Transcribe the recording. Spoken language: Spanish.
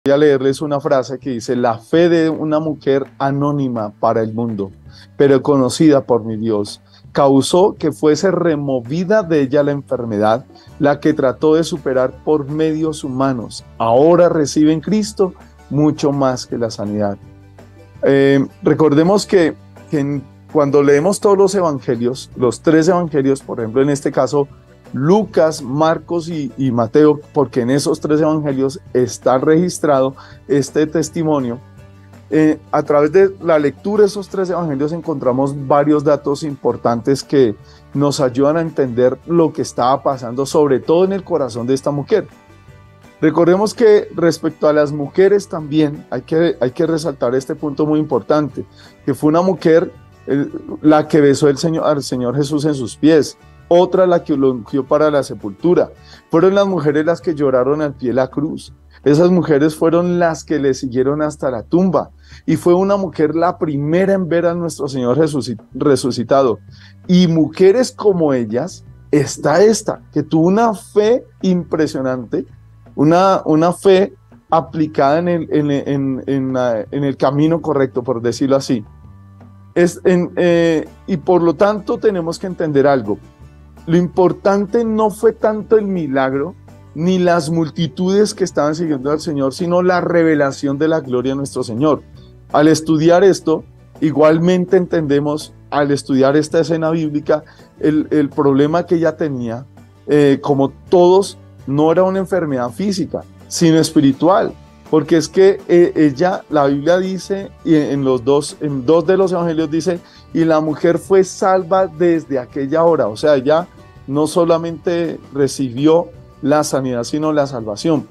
Voy a leerles una frase que dice: la fe de una mujer anónima para el mundo, pero conocida por mi Dios, causó que fuese removida de ella la enfermedad, la que trató de superar por medios humanos. Ahora recibe en Cristo mucho más que la sanidad. Recordemos que cuando leemos todos los evangelios, los tres evangelios, por ejemplo, en este caso, Lucas, Marcos y Mateo, porque en esos tres evangelios está registrado este testimonio. A través de la lectura de esos tres evangelios encontramos varios datos importantes que nos ayudan a entender lo que estaba pasando, sobre todo en el corazón de esta mujer. Recordemos que respecto a las mujeres también hay que resaltar este punto muy importante, que fue una mujer la que besó al Señor Jesús en sus pies, otra la que lo ungió para la sepultura. Fueron las mujeres las que lloraron al pie de la cruz. Esas mujeres fueron las que le siguieron hasta la tumba. Y fue una mujer la primera en ver a nuestro Señor Jesús resucitado. Y mujeres como ellas, está esta, que tuvo una fe impresionante, una fe aplicada en el camino correcto, por decirlo así. Y por lo tanto tenemos que entender algo. Lo importante no fue tanto el milagro, ni las multitudes que estaban siguiendo al Señor, sino la revelación de la gloria de nuestro Señor. Al estudiar esto, igualmente entendemos, al estudiar esta escena bíblica, el problema que ella tenía, como todos, no era una enfermedad física, sino espiritual. Porque es que ella, la Biblia dice, y en dos de los evangelios dice, y la mujer fue salva desde aquella hora. O sea, ella no solamente recibió la sanidad, sino la salvación.